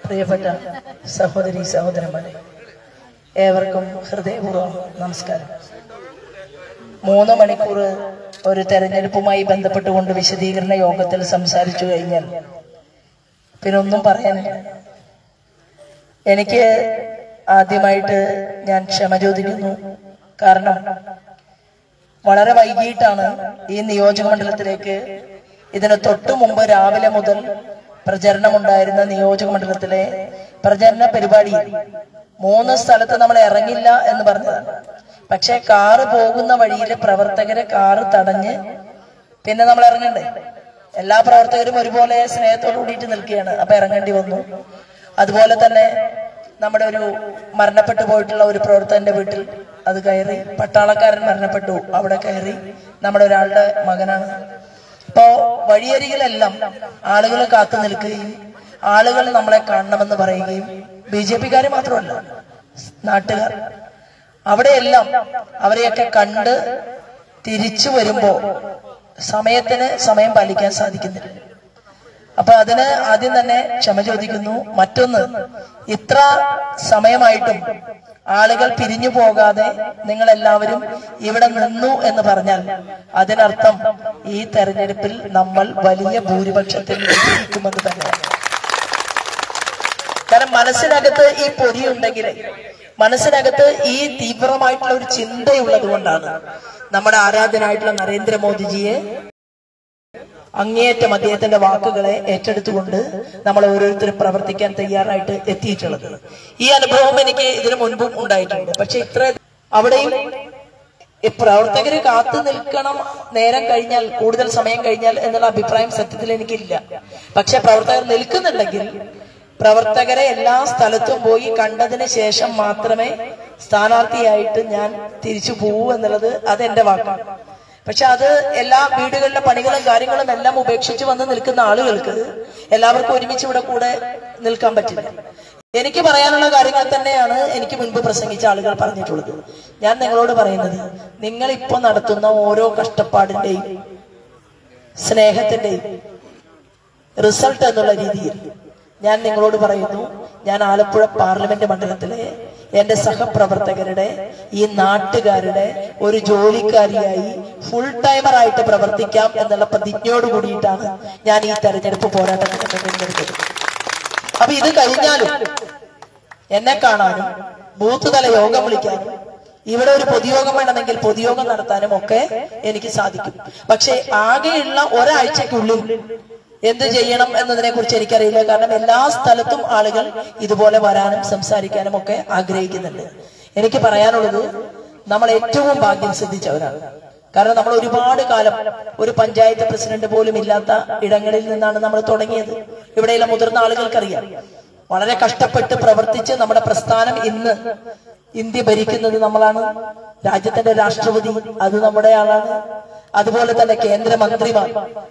പ്രിയപ്പെട്ട സഹോദരി സഹോദരന്മാരെ, ഏവർക്കും ഹൃദയപൂർവ്വം നമസ്കാരം. 3 മണിക്കൂർ ഒരു തെരഞ്ഞെടുപ്പുമായി ബന്ധപ്പെട്ടുകൊണ്ട് വിശദീകരണ യോഗത്തിൽ സംസാരിച്ചു കഴിഞ്ഞാൽ പിന്നെ ഒന്നും പറയാനില്ല. എനിക്ക് ആദ്യമായിട്ട് ഞാൻ ക്ഷമ ചോദിക്കുന്നു. കാരണം വളരെ വൈകിട്ടാണ് ഈ നിയോജക മണ്ഡലത്തിലേക്ക്, ഇതിന് തൊട്ടു മുമ്പ് രാവിലെ മുതൽ പ്രചരണമുണ്ടായിരുന്ന നിയോജക മണ്ഡലത്തിലെ പ്രചരണ പരിപാടി 3 സ്ഥലത്ത് നമ്മൾ ഇറങ്ങില്ല എന്ന് പറഞ്ഞതാണ്. പക്ഷെ കാറ് പോകുന്ന വഴിയിൽ പ്രവർത്തകരെ കാറ് തടഞ്ഞ് പിന്നെ നമ്മൾ ഇറങ്ങണ്ടേ? എല്ലാ പ്രവർത്തകരും ഒരുപോലെ സ്നേഹത്തോടു കൂടിയിട്ട് നിൽക്കുകയാണ്. അപ്പൊ ഇറങ്ങേണ്ടി വന്നു. അതുപോലെ തന്നെ നമ്മുടെ ഒരു മരണപ്പെട്ടു പോയിട്ടുള്ള ഒരു പ്രവർത്തകന്റെ വീട്ടിൽ അത് കയറി, പട്ടാളക്കാരൻ മരണപ്പെട്ടു, അവിടെ കയറി, നമ്മുടെ ഒരാളുടെ മകനാണ്. ഇപ്പോ വഴിയരികിലെല്ലാം ആളുകൾ കാത്തു നിൽക്കുകയും ആളുകൾ നമ്മളെ കാണണമെന്ന് പറയുകയും BJP-കാര് മാത്രമല്ല, നാട്ടുകാർ അവിടെയെല്ലാം അവരെയൊക്കെ കണ്ട് തിരിച്ചു വരുമ്പോ സമയത്തിന് സമയം പാലിക്കാൻ സാധിക്കുന്നില്ല. അപ്പൊ അതിന് ആദ്യം തന്നെ ക്ഷമ ചോദിക്കുന്നു. മറ്റൊന്ന്, ഇത്ര സമയമായിട്ടും ആളുകൾ പിരിഞ്ഞു പോകാതെ നിങ്ങൾ എല്ലാവരും ഇവിടെ നിന്നു എന്ന് പറഞ്ഞാൽ അതിനർത്ഥം ഈ തെരഞ്ഞെടുപ്പിൽ നമ്മൾ വലിയ ഭൂരിപക്ഷത്തിൽ വിജയിക്കുമെന്ന് തന്നെയാണ്. കാരണം മനസ്സിനകത്ത് ഈ പൊരിയുണ്ടെങ്കിൽ, മനസ്സിനകത്ത് ഈ തീവ്രമായിട്ടുള്ള ഒരു ചിന്തയുള്ളത് കൊണ്ടാണ് നമ്മുടെ ആരാധനായിട്ടുള്ള നരേന്ദ്രമോദിജിയെ അങ്ങേയറ്റം അദ്ദേഹത്തിന്റെ വാക്കുകളെ ഏറ്റെടുത്തുകൊണ്ട് നമ്മൾ ഓരോരുത്തരും പ്രവർത്തിക്കാൻ തയ്യാറായിട്ട് എത്തിയിട്ടുള്ളത്. ഈ അനുഭവം എനിക്ക് ഇതിനു മുൻപും ഉണ്ടായിട്ടുണ്ട്. പക്ഷെ ഇത്ര അവിടെയും പ്രവർത്തകര് കാത്തു നിൽക്കണം, നേരം കഴിഞ്ഞാൽ, കൂടുതൽ സമയം കഴിഞ്ഞാൽ എന്നുള്ള അഭിപ്രായം സത്യത്തിൽ എനിക്കില്ല. പക്ഷെ പ്രവർത്തകർ നിൽക്കുന്നുണ്ടെങ്കിൽ പ്രവർത്തകരെ എല്ലാ സ്ഥലത്തും പോയി കണ്ടതിന് ശേഷം മാത്രമേ സ്ഥാനാർത്ഥിയായിട്ട് ഞാൻ തിരിച്ചു പോവൂ എന്നുള്ളത് അതെന്റെ വാക്കാണ്. പക്ഷെ അത് എല്ലാ വീടുകളിലെ പണികളും കാര്യങ്ങളും എല്ലാം ഉപേക്ഷിച്ച് വന്ന് നിൽക്കുന്ന ആളുകൾക്ക് എല്ലാവർക്കും ഒരുമിച്ച് ഇവിടെ കൂടെ നിൽക്കാൻ പറ്റില്ല. എനിക്ക് പറയാനുള്ള കാര്യങ്ങൾ തന്നെയാണ് എനിക്ക് മുൻപ് പ്രസംഗിച്ച ആളുകൾ പറഞ്ഞിട്ടുള്ളത്. ഞാൻ നിങ്ങളോട് പറയുന്നത്, നിങ്ങൾ ഇപ്പൊ നടത്തുന്ന ഓരോ കഷ്ടപ്പാടിന്റെയും സ്നേഹത്തിന്റെയും റിസൾട്ട് എന്നുള്ള രീതിയിൽ ഞാൻ നിങ്ങളോട് പറയുന്നു, ഞാൻ ആലപ്പുഴ പാർലമെന്റ് മണ്ഡലത്തിലെ എന്റെ സഹപ്രവർത്തകരുടെ, ഈ നാട്ടുകാരുടെ ഒരു ജോലിക്കാരിയായി ഫുൾ ടൈമറായിട്ട് പ്രവർത്തിക്കാം എന്നുള്ള പ്രതിജ്ഞയോട് കൂടിയിട്ടാണ് ഞാൻ ഈ തെരഞ്ഞെടുപ്പ് പോരാട്ടത്തിന് തിരഞ്ഞെടുത്തത്. അപ്പൊ ഇത് കഴിഞ്ഞാലും എന്നെ കാണാനും ബൂത്ത് തല യോഗം വിളിക്കാനും ഇവിടെ ഒരു പൊതുയോഗം വേണമെങ്കിൽ പൊതുയോഗം നടത്താനും ഒക്കെ എനിക്ക് സാധിക്കും. പക്ഷെ ആകെയുള്ള ഒരാഴ്ചക്കുള്ളിൽ എന്ത് ചെയ്യണം എന്നതിനെ കുറിച്ച് എനിക്കറിയില്ല. കാരണം എല്ലാ സ്ഥലത്തും ആളുകൾ ഇതുപോലെ വരാനും സംസാരിക്കാനും ഒക്കെ ആഗ്രഹിക്കുന്നുണ്ട്. എനിക്ക് പറയാനുള്ളത്, നമ്മൾ ഏറ്റവും ഭാഗ്യം സിദ്ധിച്ചവരാണ്. കാരണം നമ്മൾ ഒരുപാട് കാലം ഒരു പഞ്ചായത്ത് പ്രസിഡന്റ് പോലും ഇല്ലാത്ത ഇടങ്ങളിൽ നിന്നാണ് നമ്മൾ തുടങ്ങിയത്. ഇവിടെയുള്ള മുതിർന്ന ആളുകൾക്കറിയാം. വളരെ കഷ്ടപ്പെട്ട് പ്രവർത്തിച്ച് നമ്മുടെ പ്രസ്ഥാനം ഇന്ന് ഇന്ത്യ ഭരിക്കുന്നത് നമ്മളാണ്. രാജ്യത്തിന്റെ രാഷ്ട്രപതി അത് നമ്മുടെ ആളാണ്. അതുപോലെ തന്നെ കേന്ദ്രമന്ത്രിമാർ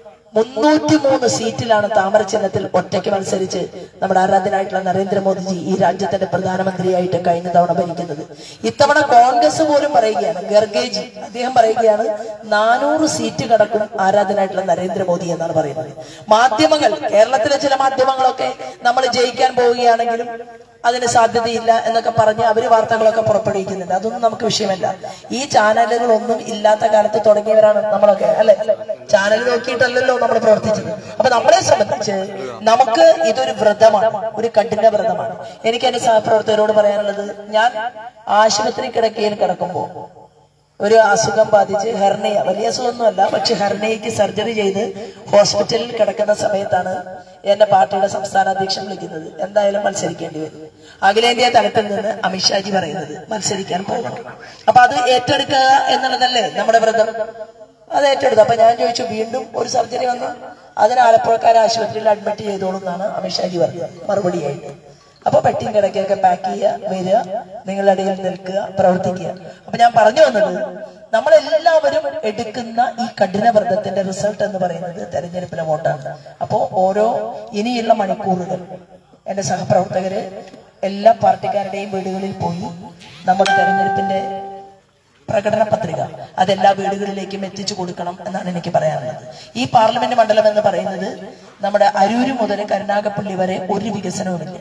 303 സീറ്റിലാണ് താമര ചിഹ്നത്തിൽ ഒറ്റയ്ക്ക് മത്സരിച്ച് നമ്മുടെ ആരാധനായിട്ടുള്ള നരേന്ദ്രമോദിജി ഈ രാജ്യത്തിന്റെ പ്രധാനമന്ത്രിയായിട്ട് കഴിഞ്ഞ തവണ ഭരിക്കുന്നത്. ഇത്തവണ കോൺഗ്രസ് പോലും പറയുകയാണ്, ഖർഗേജി അദ്ദേഹം പറയുകയാണ് 400 സീറ്റ് കടക്കും ആരാധനായിട്ടുള്ള നരേന്ദ്രമോദി എന്നാണ് പറയുന്നത്. മാധ്യമങ്ങൾ, കേരളത്തിലെ ചില മാധ്യമങ്ങളൊക്കെ നമ്മൾ ജയിക്കാൻ പോവുകയാണെങ്കിലും അതിന് സാധ്യതയില്ല എന്നൊക്കെ പറഞ്ഞ് അവര് വാർത്തകളൊക്കെ പുറപ്പെടുവിക്കുന്നുണ്ട്. അതൊന്നും നമുക്ക് വിഷയമല്ല. ഈ ചാനലുകളൊന്നും ഇല്ലാത്ത കാലത്ത് തുടങ്ങിയവരാണ് നമ്മളൊക്കെ, അല്ലെ? ചാനൽ നോക്കിയിട്ടല്ലല്ലോ നമ്മൾ പ്രവർത്തിച്ചത്. അപ്പൊ നമ്മളെ സംബന്ധിച്ച് നമുക്ക് ഇതൊരു വ്രതമാണ്, ഒരു കഠിന വ്രതമാണ്. എനിക്ക് എന്റെ സഹപ്രവർത്തകരോട് പറയാനുള്ളത്, ഞാൻ ആശുപത്രി കിടക്കയിൽ കിടക്കുമ്പോ ഒരു അസുഖം ബാധിച്ച് ഹെർണിയ, വലിയ അസുഖമൊന്നുമല്ല, പക്ഷെ ഹെർണിയയ്ക്ക് സർജറി ചെയ്ത് ഹോസ്പിറ്റലിൽ കിടക്കുന്ന സമയത്താണ് എന്റെ പാർട്ടിയുടെ സംസ്ഥാന അധ്യക്ഷൻ വിളിക്കുന്നത്, എന്തായാലും മത്സരിക്കേണ്ടി വരും. അഖിലേന്ത്യാ തലത്തിൽ നിന്ന് അമിത്ഷാജി പറയുന്നത് മത്സരിക്കാൻ പോകണം. അപ്പൊ അത് ഏറ്റെടുക്കുക എന്നുള്ളതല്ലേ നമ്മുടെ വ്രതം. അത് ഏറ്റെടുത്തു. അപ്പൊ ഞാൻ ചോദിച്ചു, വീണ്ടും ഒരു സർജറി വന്നു, അതിന് ആലപ്പുഴക്കാരെ ആശുപത്രിയിൽ അഡ്മിറ്റ് ചെയ്തോളൂ എന്നാണ് അമിത്ഷാജി പറഞ്ഞത് മറുപടിയായിട്ട്. അപ്പൊ പെട്ടിയും കിടക്കൊക്കെ പാക്ക് ചെയ്യുക, വരിക, നിങ്ങളുടെ ഇടയിൽ നിൽക്കുക, പ്രവർത്തിക്കുക. അപ്പൊ ഞാൻ പറഞ്ഞു വന്നത്, നമ്മളെല്ലാവരും എടുക്കുന്ന ഈ കഠിന വ്രതത്തിന്റെ റിസൾട്ട് എന്ന് പറയുന്നത് തെരഞ്ഞെടുപ്പിലെ വോട്ടാണ്. അപ്പോ ഓരോ ഇനിയുള്ള മണിക്കൂറുകൾ എന്റെ സഹപ്രവർത്തകര് എല്ലാ പാർട്ടിക്കാരുടെയും വീടുകളിൽ പോയി നമ്മുടെ തെരഞ്ഞെടുപ്പിന്റെ പ്രകടന പത്രിക അതെല്ലാ വീടുകളിലേക്കും എത്തിച്ചു കൊടുക്കണം എന്നാണ് എനിക്ക് പറയാനുള്ളത്. ഈ പാർലമെന്റ് മണ്ഡലം എന്ന് പറയുന്നത് നമ്മുടെ അരൂര് മുതൽ കരുനാഗപ്പള്ളി വരെ ഒരു വികസനവുമില്ല.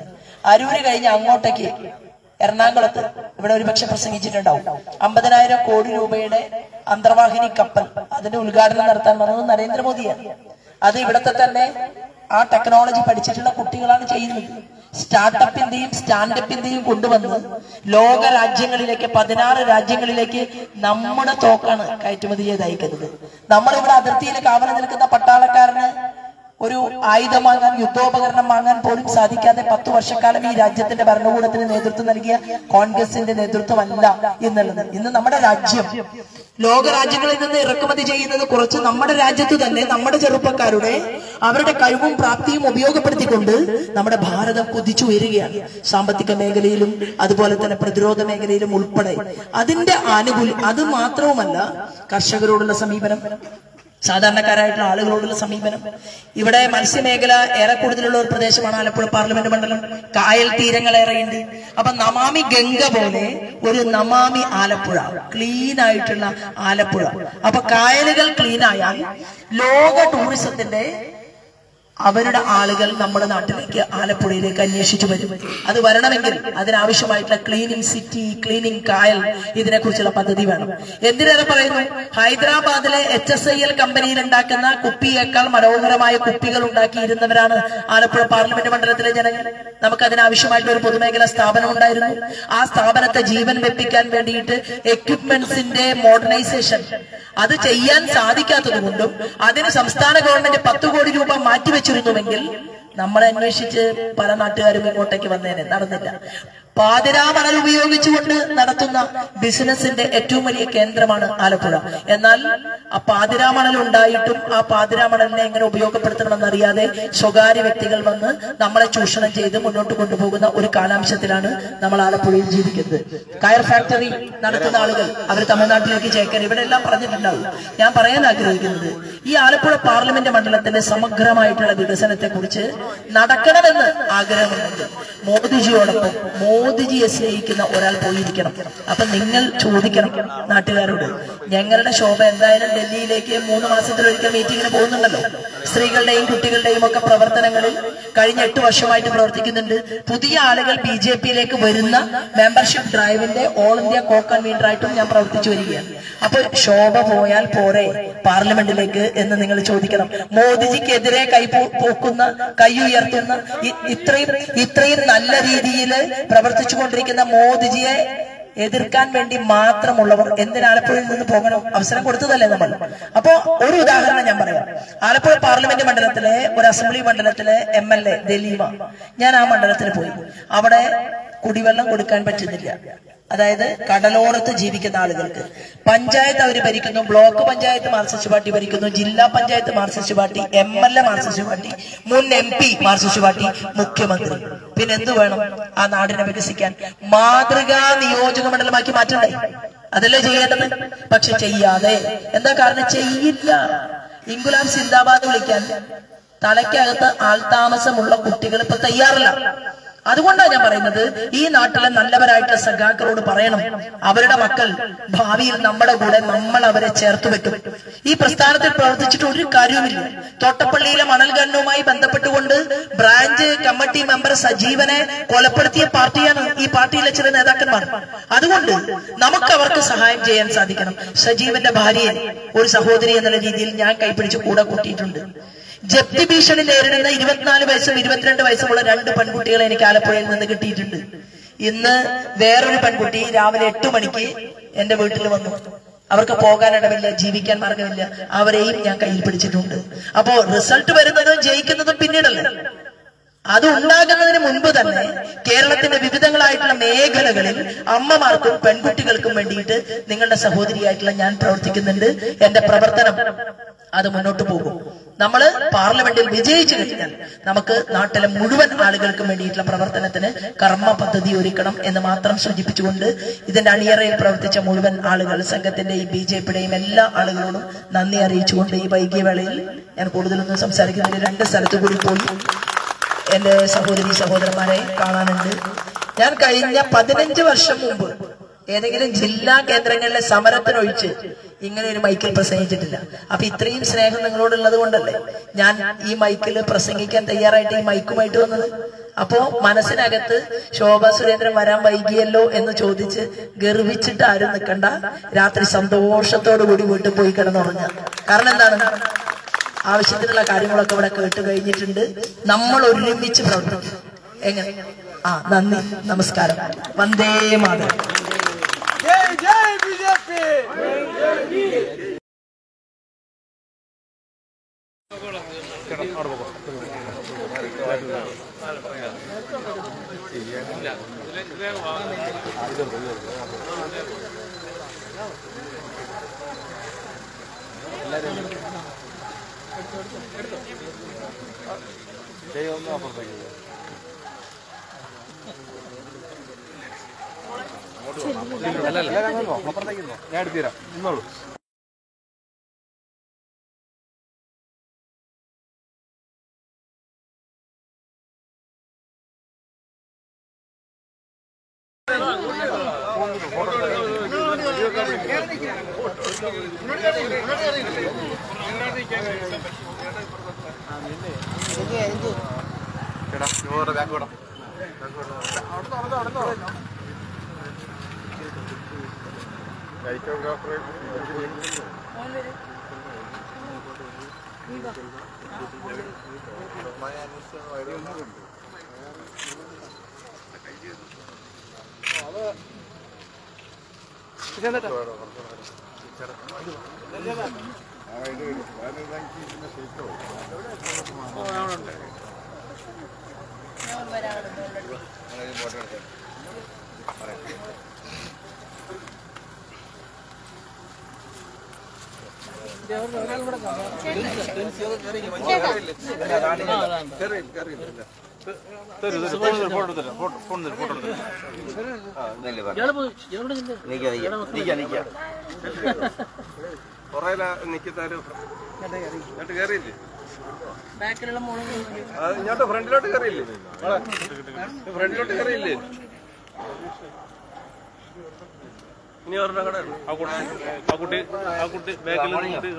അരൂര് കഴിഞ്ഞ് അങ്ങോട്ടേക്ക് എറണാകുളത്ത് ഇവിടെ ഒരുപക്ഷെ പ്രസംഗിച്ചിട്ടുണ്ടാവും. 50,000 കോടി രൂപയുടെ അന്തർവാഹിനി കപ്പൽ അതിന്റെ ഉദ്ഘാടനം നടത്താൻ വന്നത് നരേന്ദ്രമോദിയാണ്. അത് ഇവിടത്തെ തന്നെ ആ ടെക്നോളജി പഠിച്ചിട്ടുള്ള കുട്ടികളാണ് ചെയ്യുന്നത്. സ്റ്റാർട്ടപ്പിന്റെയും സ്റ്റാൻഡപ്പിന്റെയും കൊണ്ടുവന്ന് ലോക രാജ്യങ്ങളിലേക്ക് 16 രാജ്യങ്ങളിലേക്ക് നമ്മുടെ തോക്കാണ് കയറ്റുമതി ചെയ്ത് അയക്കുന്നത്. നമ്മളിവിടെ അതിർത്തിയിൽ കാവൽ നിൽക്കുന്ന പട്ടാളക്കാരന് ഒരു ആയുധം വാങ്ങാൻ, യുദ്ധോപകരണം വാങ്ങാൻ പോലും സാധിക്കാതെ 10 വർഷക്കാലം ഈ രാജ്യത്തിന്റെ ഭരണകൂടത്തിന് നേതൃത്വം നൽകിയ കോൺഗ്രസിന്റെ നേതൃത്വമല്ല ഇന്നുള്ളത്. ഇന്ന് നമ്മുടെ രാജ്യം ലോക രാജ്യങ്ങളിൽ നിന്ന് ഇറക്കുമതി ചെയ്യുന്നത് കുറച്ച് നമ്മുടെ രാജ്യത്ത് തന്നെ നമ്മുടെ ചെറുപ്പക്കാരുടെ അവരുടെ കഴിവും പ്രാപ്തിയും ഉപയോഗപ്പെടുത്തിക്കൊണ്ട് നമ്മുടെ ഭാരതം കുതിച്ചുയരുകയാണ്. സാമ്പത്തിക മേഖലയിലും അതുപോലെ തന്നെ പ്രതിരോധ മേഖലയിലും ഉൾപ്പെടെ അതിന്റെ ആനുകൂല്യം. അത് മാത്രവുമല്ല, കർഷകരോടുള്ള സമീപനം, സാധാരണക്കാരായിട്ടുള്ള ആളുകളോടുള്ള സമീപനം. ഇവിടെ മത്സ്യമേഖല ഏറെ കൂടുതലുള്ള ഒരു പ്രദേശമാണ് ആലപ്പുഴ പാർലമെന്റ് മണ്ഡലം. കായൽ തീരങ്ങൾ ഏറെയുണ്ട്. അപ്പൊ നമാമി ഗംഗ പോലെ ഒരു നമാമി ആലപ്പുഴ, ക്ലീൻ ആയിട്ടുള്ള ആലപ്പുഴ. അപ്പൊ കായലുകൾ ക്ലീൻ ആയാൽ ലോക ടൂറിസത്തിന്റെ അവരുടെ ആളുകൾ നമ്മുടെ നാട്ടിലേക്ക് ആലപ്പുഴയിലേക്ക് അന്വേഷിച്ചു വരും. അത് വരണമെങ്കിൽ അതിനാവശ്യമായിട്ടുള്ള ക്ലീനിങ് സിറ്റി, ക്ലീനിങ് കായൽ, ഇതിനെക്കുറിച്ചുള്ള പദ്ധതി വേണം. എന്തിനേറെ പറയുന്നു, ഹൈദരാബാദിലെ HSIL കമ്പനിയിൽ ഉണ്ടാക്കുന്ന കുപ്പിയേക്കാൾ മനോഹരമായ കുപ്പികൾ ഉണ്ടാക്കിയിരുന്നവരാണ് ആലപ്പുഴ പാർലമെന്റ് മണ്ഡലത്തിലെ ജനങ്ങൾ. നമുക്ക് അതിനാവശ്യമായിട്ടുള്ള ഒരു പൊതുമേഖലാ സ്ഥാപനം ഉണ്ടായിരുന്നു. ആ സ്ഥാപനത്തെ ജീവൻ വെപ്പിക്കാൻ വേണ്ടിയിട്ട് എക്യുപ്മെന്റ്സിന്റെ മോഡേണൈസേഷൻ അത് ചെയ്യാൻ സാധിക്കാത്തത് കൊണ്ടും അതിന് സംസ്ഥാന ഗവൺമെന്റ് 10 കോടി രൂപ മാറ്റിവെച്ചിരുന്നുവെങ്കിൽ നമ്മളെ അന്വേഷിച്ച് പല നാട്ടുകാരും ഇങ്ങോട്ടേക്ക് വന്നേനെ. നടന്നില്ല. പാതിരാമണൽ ഉപയോഗിച്ചുകൊണ്ട് നടത്തുന്ന ബിസിനസിന്റെ ഏറ്റവും വലിയ കേന്ദ്രമാണ് ആലപ്പുഴ. എന്നാൽ ആ പാതിരാമണൽ ഉണ്ടായിട്ടും ആ പാതിരാമണലിനെ എങ്ങനെ ഉപയോഗപ്പെടുത്തണമെന്നറിയാതെ സ്വകാര്യ വ്യക്തികൾ വന്ന് നമ്മളെ ചൂഷണം ചെയ്ത് മുന്നോട്ട് കൊണ്ടുപോകുന്ന ഒരു കാലാംശത്തിലാണ് നമ്മൾ ആലപ്പുഴയിൽ ജീവിക്കുന്നത്. കയർ ഫാക്ടറി നടത്തുന്ന ആളുകൾ അവർ തമിഴ്നാട്ടിലേക്ക് ചേക്കാൻ ഇവിടെ എല്ലാം പറഞ്ഞിട്ടുണ്ടാവും. ഞാൻ പറയാൻ ആഗ്രഹിക്കുന്നത്, ഈ ആലപ്പുഴ പാർലമെന്റ് മണ്ഡലത്തിന്റെ സമഗ്രമായിട്ടുള്ള വികസനത്തെ കുറിച്ച് നടക്കണമെന്ന് ആഗ്രഹമുണ്ടെങ്കിൽ മോദിജിയോടൊപ്പം മോദിജിയെ സ്നേഹിക്കുന്ന ഒരാൾ പോയിരിക്കണം. അപ്പൊ നിങ്ങൾ ചോദിക്കണം നാട്ടുകാരോട്, ഞങ്ങളുടെ ശോഭ എന്തായാലും ഡൽഹിയിലേക്ക് 3 മാസത്തിലൊരിക്കൽ മീറ്റിങ്ങിന് പോകുന്നുണ്ടല്ലോ. സ്ത്രീകളുടെയും കുട്ടികളുടെയും ഒക്കെ പ്രവർത്തനങ്ങളിൽ കഴിഞ്ഞ 8 വർഷമായിട്ട് പ്രവർത്തിക്കുന്നുണ്ട്. പുതിയ ആളുകൾ BJPയിലേക്ക് വരുന്ന മെമ്പർഷിപ്പ് ഡ്രൈവിന്റെ ഓൾ ഇന്ത്യ കോ കൺവീനറായിട്ടും ഞാൻ പ്രവർത്തിച്ചു വരികയാണ്. അപ്പൊ ശോഭ പോയാൽ പോരെ പാർലമെന്റിലേക്ക് എന്ന് നിങ്ങൾ ചോദിക്കണം. മോദിജിക്കെതിരെ കൈ ഉയർത്തുന്ന ഇത്രയും നല്ല രീതിയിൽ പ്രവർത്തിച്ചുകൊണ്ടിരിക്കുന്ന മോദിജിയെ എതിർക്കാൻ വേണ്ടി മാത്രമുള്ളവർ എന്തിന് ആലപ്പുഴയിൽ നിന്ന് പോകണം? അവസരം കൊടുത്തതല്ലേ നമ്മൾ. അപ്പോ ഒരു ഉദാഹരണം ഞാൻ പറയാം. ആലപ്പുഴ പാർലമെന്റ് മണ്ഡലത്തിലെ ഒരു അസംബ്ലി മണ്ഡലത്തിലെ MLA ദലീമ, ഞാൻ ആ മണ്ഡലത്തിൽ പോയി. അവിടെ കുടിവെള്ളം കൊടുക്കാൻ പറ്റുന്നില്ല. അതായത് കടലോരത്ത് ജീവിക്കുന്ന ആളുകൾക്ക്. പഞ്ചായത്ത് അവർ ഭരിക്കുന്നു, ബ്ലോക്ക് പഞ്ചായത്ത് മാർക്സിസ്റ്റ് പാർട്ടി ഭരിക്കുന്നു, ജില്ലാ panchayat Marxist party, MLA Marxist party, മുൻ MP മാർക്സിസ്റ്റ് പാർട്ടി, മുഖ്യമന്ത്രി. പിന്നെ എന്ത് വേണം ആ നാടിനെ വികസിക്കാൻ? മാതൃകാ നിയോജക മണ്ഡലമാക്കി മാറ്റണ്ടേ? അതല്ലേ ചെയ്യേണ്ടത്. പക്ഷെ ചെയ്യാതെ എന്താ കാരണം? ചെയ്യില്ല. ഇൻകുലാബ് സിന്ദാബാദ് വിളിക്കാൻ തലയ്ക്കകത്ത് ആൾതാമസമുള്ള കുട്ടികൾ ഇപ്പൊ തയ്യാറല്ല. അതുകൊണ്ടാണ് ഞാൻ പറയുന്നത്, ഈ നാട്ടിലെ നല്ലവരായിട്ടുള്ള സഖാക്കളോട് പറയണം, അവരുടെ മക്കൾ ഭാവിയിൽ നമ്മുടെ കൂടെ നമ്മൾ അവരെ ചേർത്ത് വെക്കും. ഈ പ്രസ്ഥാനത്തിൽ പ്രവർത്തിച്ചിട്ട് ഒരു കാര്യവുമില്ല. തോട്ടപ്പള്ളിയിലെ മണൽ ഖനനവുമായി ബന്ധപ്പെട്ടുകൊണ്ട് ബ്രാഞ്ച് കമ്മിറ്റി മെമ്പർ സജീവനെ കൊലപ്പെടുത്തിയ പാർട്ടിയാണ് ഈ പാർട്ടിയിലെ ചില നേതാക്കന്മാർ. അതുകൊണ്ട് നമുക്ക് അവർക്ക് സഹായം ചെയ്യാൻ സാധിക്കണം. സജീവന്റെ ഭാര്യയെ ഒരു സഹോദരി എന്നുള്ള രീതിയിൽ ഞാൻ കൈപിടിച്ച് കൂടെ കൂട്ടിയിട്ടുണ്ട്. ജപ്തി ഭീഷണി നേരിടുന്ന 24 വയസ്സും 22 വയസ്സുമുള്ള 2 പെൺകുട്ടികളെ എനിക്ക് ആലപ്പുഴയിൽ നിന്ന് കിട്ടിയിട്ടുണ്ട്. ഇന്ന് വേറൊരു പെൺകുട്ടി രാവിലെ 8 മണിക്ക് എന്റെ വീട്ടിൽ വന്നു. അവർക്ക് പോകാനിടമില്ല, ജീവിക്കാൻ മാർഗമില്ല. അവരെയും ഞാൻ കയ്യിൽ പിടിച്ചിട്ടുണ്ട്. അപ്പോ റിസൾട്ട് വരുന്നതും ജയിക്കുന്നതും പിന്നീടല്ലേ. അത് ഉണ്ടാകുന്നതിന് മുൻപ് തന്നെ കേരളത്തിന്റെ വിവിധങ്ങളായിട്ടുള്ള മേഖലകളിൽ അമ്മമാർക്കും പെൺകുട്ടികൾക്കും വേണ്ടിയിട്ട് നിങ്ങളുടെ സഹോദരിയായിട്ടുള്ള ഞാൻ പ്രവർത്തിക്കുന്നുണ്ട്. എന്റെ പ്രവർത്തനം അത് മുന്നോട്ട് പോകും. നമ്മള് പാർലമെന്റിൽ വിജയിച്ചു കഴിഞ്ഞാൽ നമുക്ക് നാട്ടിലെ മുഴുവൻ ആളുകൾക്കും വേണ്ടിയിട്ടുള്ള പ്രവർത്തനത്തിന് കർമ്മ പദ്ധതി ഒരുക്കണം എന്ന് മാത്രം സൂചിപ്പിച്ചുകൊണ്ട് ഇതിന്റെ അണിയറയിൽ പ്രവർത്തിച്ച മുഴുവൻ ആളുകൾ, സംഘത്തിന്റെയും BJPയുടെയും എല്ലാ ആളുകളോടും നന്ദി അറിയിച്ചുകൊണ്ട് ഈ വൈകിയ വേളയിൽ ഞാൻ കൂടുതലൊന്നും സംസാരിക്കുന്നില്ല. 2 സ്ഥലത്തു കൂടി പോയി എന്റെ സഹോദരി സഹോദരന്മാരെ കാണാനുണ്ട്. ഞാൻ കഴിഞ്ഞ 15 വർഷം മുമ്പ് ഏതെങ്കിലും ജില്ലാ കേന്ദ്രങ്ങളിലെ സമരത്തിനൊഴിച്ച് ഇങ്ങനെ ഒരു മൈക്കിൽ പ്രസംഗിച്ചിട്ടില്ല. അപ്പൊ ഇത്രയും സ്നേഹം നിങ്ങളോടുള്ളത് കൊണ്ടല്ലേ ഞാൻ ഈ മൈക്കിൽ പ്രസംഗിക്കാൻ തയ്യാറായിട്ട് ഈ മൈക്കുമായിട്ട് വന്നത്. അപ്പോ മനസ്സിനകത്ത് ശോഭാ സുരേന്ദ്രൻ വരാൻ വൈകിയല്ലോ എന്ന് ചോദിച്ച് ഗർവിച്ചിട്ട് ആരും നിൽക്കണ്ട. രാത്രി സന്തോഷത്തോടു കൂടി വീട്ടിൽ പോയി കിടന്നുറങ്ങുക. കാരണം എന്താണ്, ആവശ്യത്തിനുള്ള കാര്യങ്ങളൊക്കെ ഇവിടെ കേട്ട് കഴിഞ്ഞിട്ടുണ്ട്. നമ്മൾ ഒരുമിച്ച് പ്രവർത്തിക്കും. എങ്ങനെ? നന്ദി, നമസ്കാരം. വന്ദേ മാതരം. ഞാൻ എടുത്തുതരാം. ഇന്നോളൂ. ഇങ്ങോട്ട് ഫ്രണ്ടിലോട്ട് കയറിയില്ലേ? ഫ്രണ്ടിലോട്ട് കയറിയില്ലേ? ഇനി ഒരെണ്ണം കട ആ കുട്ടി ബാക്കിൽ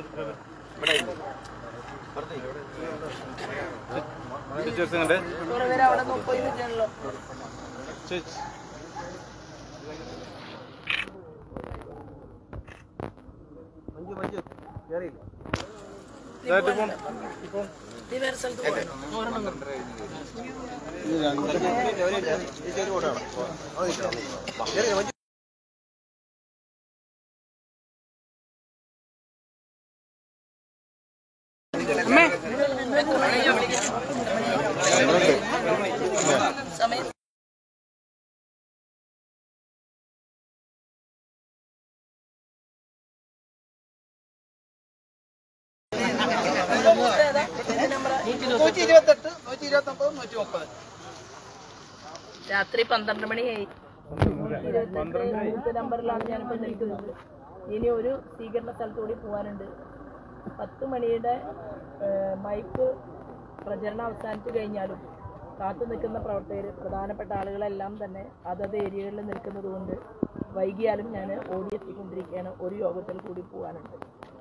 രാത്രി 12 മണിയായി. 22 നമ്പറിലാണ് ഞാനിപ്പോൾ നിൽക്കുന്നത്. ഇനി ഒരു സ്വീകരണ സ്ഥലത്തുകൂടി പോകാനുണ്ട്. 10 മണിയുടെ മൈക്ക് പ്രചരണം അവസാനിച്ചു കഴിഞ്ഞാലും കാത്തു നിൽക്കുന്ന പ്രവർത്തകർ, പ്രധാനപ്പെട്ട ആളുകളെല്ലാം തന്നെ അതത് ഏരിയകളിൽ നിൽക്കുന്നത് കൊണ്ട് വൈകിയാലും ഞാൻ ഓടിയെത്തിക്കൊണ്ടിരിക്കുകയാണ്. ഒരു യോഗത്തിൽ കൂടി പോകാനുണ്ട്.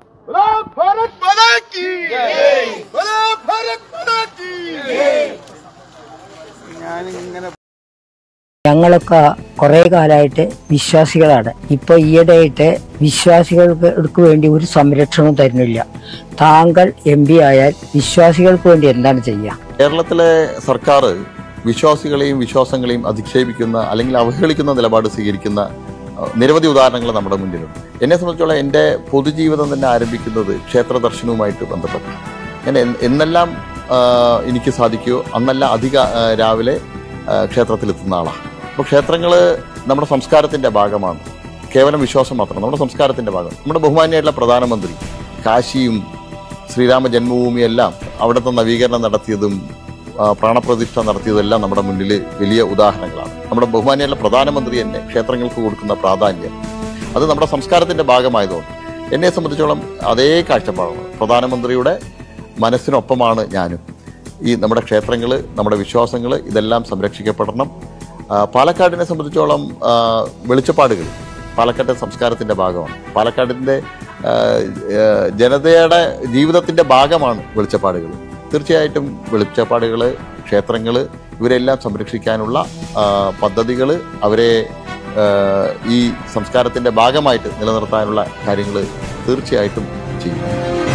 ഞങ്ങളൊക്കെ കുറെ കാലമായിട്ട് വിശ്വാസികളാണ്. ഇപ്പോൾ ഈയിടെയായിട്ട് വിശ്വാസികൾക്ക് വേണ്ടി ഒരു സംരക്ഷണവും തരുന്നില്ല. താങ്കൾ MP ആയാൽ വിശ്വാസികൾക്ക് വേണ്ടി എന്താണ് ചെയ്യുക? കേരളത്തിലെ സർക്കാർ വിശ്വാസികളെയും വിശ്വാസങ്ങളെയും അധിക്ഷേപിക്കുന്ന അല്ലെങ്കിൽ അവഹേളിക്കുന്ന നിലപാട് സ്വീകരിക്കുന്ന നിരവധി ഉദാഹരണങ്ങൾ നമ്മുടെ മുന്നിലുണ്ട്. എന്നെ സംബന്ധിച്ചോളം എൻ്റെ പൊതുജീവിതം തന്നെ ആരംഭിക്കുന്നത് ക്ഷേത്ര ദർശനവുമായിട്ട് ബന്ധപ്പെട്ട്. ഞാൻ എന്നെല്ലാം എനിക്ക് സാധിക്കുമോ അന്നെല്ലാം രാവിലെ ക്ഷേത്രത്തിലെത്തുന്ന ആളാണ്. അപ്പോൾ ക്ഷേത്രങ്ങൾ നമ്മുടെ സംസ്കാരത്തിൻ്റെ ഭാഗമാണ്. കേവലം വിശ്വാസം മാത്രം നമ്മുടെ സംസ്കാരത്തിൻ്റെ ഭാഗം. നമ്മുടെ ബഹുമാന്യമായിട്ടുള്ള പ്രധാനമന്ത്രി കാശിയും ശ്രീരാമ ജന്മഭൂമിയും എല്ലാം അവിടുത്തെ നവീകരണം നടത്തിയതും പ്രാണപ്രതിഷ്ഠ നടത്തിയതെല്ലാം നമ്മുടെ മുന്നിൽ വലിയ ഉദാഹരണങ്ങളാണ്. നമ്മുടെ ബഹുമാന്യമായിട്ടുള്ള പ്രധാനമന്ത്രി തന്നെ ക്ഷേത്രങ്ങൾക്ക് കൊടുക്കുന്ന പ്രാധാന്യം അത് നമ്മുടെ സംസ്കാരത്തിൻ്റെ ഭാഗമായതുകൊണ്ട് എന്നെ സംബന്ധിച്ചോളം അതേ കാഴ്ചപ്പാടാണ്. പ്രധാനമന്ത്രിയുടെ മനസ്സിനൊപ്പമാണ് ഞാനും. ഈ നമ്മുടെ ക്ഷേത്രങ്ങൾ, നമ്മുടെ വിശ്വാസങ്ങൾ ഇതെല്ലാം സംരക്ഷിക്കപ്പെടണം. പാലക്കാടിനെ സംബന്ധിച്ചോളം വെളിച്ചപ്പാടുകൾ പാലക്കാട്ടെ സംസ്കാരത്തിൻ്റെ ഭാഗമാണ്. പാലക്കാടിൻ്റെ ജനതയുടെ ജീവിതത്തിൻ്റെ ഭാഗമാണ് വെളിച്ചപ്പാടുകൾ. തീർച്ചയായിട്ടും വെളിച്ചപ്പാടുകൾ, ക്ഷേത്രങ്ങൾ, ഇവരെല്ലാം സംരക്ഷിക്കാനുള്ള പദ്ധതികൾ, അവരെ ഈ സംസ്കാരത്തിൻ്റെ ഭാഗമായിട്ട് നിലനിർത്താനുള്ള കാര്യങ്ങൾ തീർച്ചയായിട്ടും ചെയ്യും.